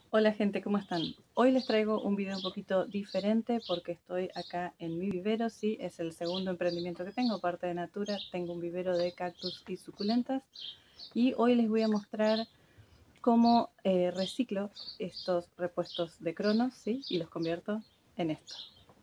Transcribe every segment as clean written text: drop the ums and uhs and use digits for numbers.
Hola gente, ¿cómo están? Hoy les traigo un video un poquito diferente porque estoy acá en mi vivero, sí, es el segundo emprendimiento que tengo, aparte de Natura, tengo un vivero de cactus y suculentas y hoy les voy a mostrar cómo reciclo estos repuestos de cronos, sí, y los convierto en esto.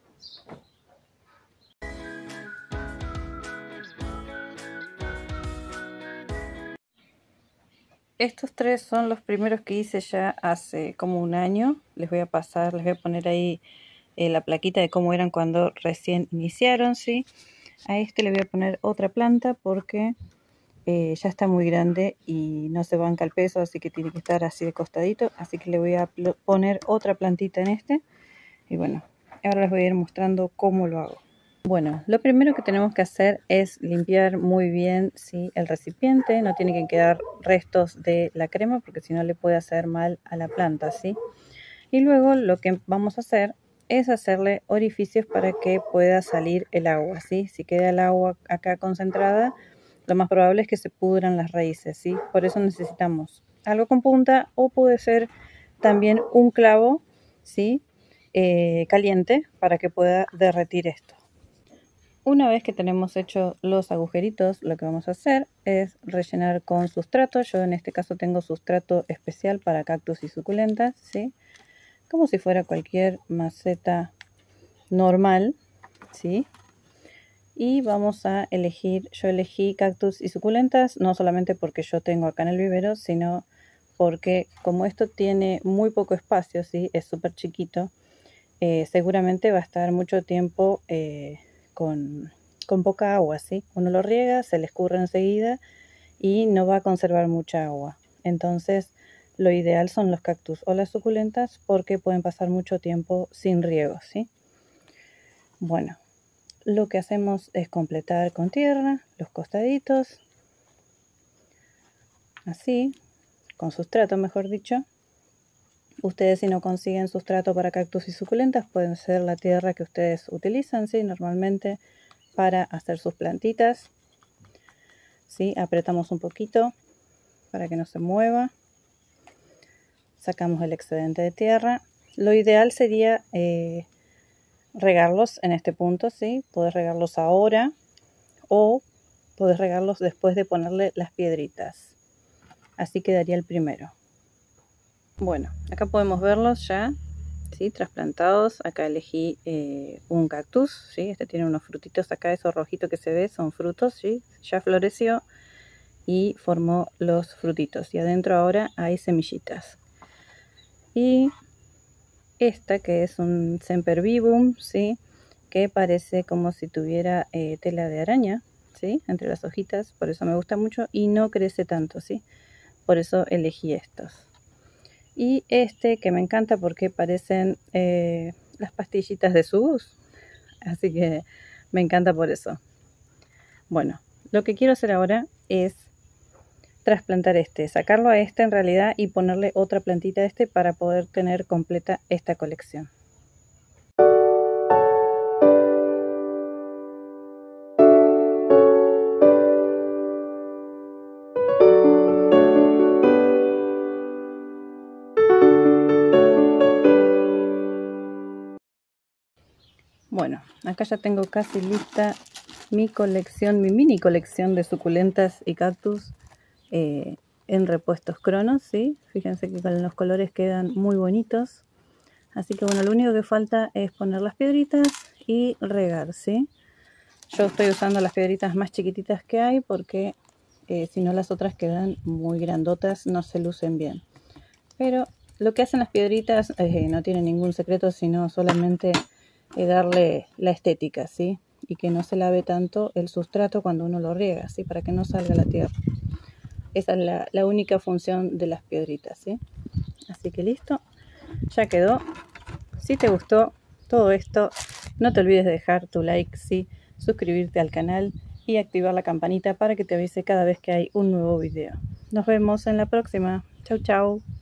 Estos tres son los primeros que hice ya hace como un año. Les voy a poner ahí la plaquita de cómo eran cuando recién iniciaron, ¿sí? A este le voy a poner otra planta porque ya está muy grande y no se banca el peso, así que tiene que estar así de costadito. Así que le voy a poner otra plantita en este. Y bueno, ahora les voy a ir mostrando cómo lo hago. Bueno, lo primero que tenemos que hacer es limpiar muy bien, ¿sí?, el recipiente. No tiene que quedar restos de la crema porque si no le puede hacer mal a la planta, ¿sí? Y luego lo que vamos a hacer es hacerle orificios para que pueda salir el agua, ¿sí? Si queda el agua acá concentrada, lo más probable es que se pudran las raíces, ¿sí? Por eso necesitamos algo con punta o puede ser también un clavo, ¿sí?, caliente para que pueda derretir esto. Una vez que tenemos hecho los agujeritos, lo que vamos a hacer es rellenar con sustrato. Yo en este caso tengo sustrato especial para cactus y suculentas, ¿sí?, como si fuera cualquier maceta normal, ¿sí? Y vamos a elegir, yo elegí cactus y suculentas, no solamente porque yo tengo acá en el vivero, sino porque como esto tiene muy poco espacio, ¿sí?, es súper chiquito, seguramente va a estar mucho tiempo con poca agua, ¿sí? Uno lo riega, se le escurre enseguida y no va a conservar mucha agua. Entonces, lo ideal son los cactus o las suculentas porque pueden pasar mucho tiempo sin riego, ¿sí? Bueno, lo que hacemos es completar con tierra los costaditos, así, con sustrato mejor dicho. Ustedes, si no consiguen sustrato para cactus y suculentas, pueden ser la tierra que ustedes utilizan, ¿sí?, normalmente para hacer sus plantitas, ¿sí? Apretamos un poquito para que no se mueva. Sacamos el excedente de tierra. Lo ideal sería regarlos en este punto, ¿sí? Podés regarlos ahora o podés regarlos después de ponerle las piedritas. Así quedaría el primero. Bueno, acá podemos verlos ya, ¿sí?, trasplantados. Acá elegí un cactus, ¿sí? Este tiene unos frutitos acá, esos rojitos que se ve son frutos, ¿sí? Ya floreció y formó los frutitos. Y adentro ahora hay semillitas. Y esta que es un sempervivum, ¿sí?, que parece como si tuviera tela de araña, ¿sí?, entre las hojitas. Por eso me gusta mucho y no crece tanto, ¿sí? Por eso elegí estos. Y este que me encanta porque parecen las pastillitas de Subus, así que me encanta por eso. Bueno, lo que quiero hacer ahora es trasplantar este, sacarlo a este en realidad y ponerle otra plantita a este para poder tener completa esta colección. Bueno, acá ya tengo casi lista mi colección, mi mini colección de suculentas y cactus en repuestos cronos, ¿sí? Fíjense que con los colores quedan muy bonitos. Así que bueno, lo único que falta es poner las piedritas y regar, ¿sí? Yo estoy usando las piedritas más chiquititas que hay porque si no las otras quedan muy grandotas, no se lucen bien. Pero lo que hacen las piedritas no tiene ningún secreto, sino solamente darle la estética, ¿sí? Y que no se lave tanto el sustrato cuando uno lo riega, ¿sí? Para que no salga la tierra. Esa es la única función de las piedritas, ¿sí? Así que listo, ya quedó. Si te gustó todo esto, no te olvides de dejar tu like, ¿sí?, suscribirte al canal y activar la campanita para que te avise cada vez que hay un nuevo video. Nos vemos en la próxima. Chau, chau.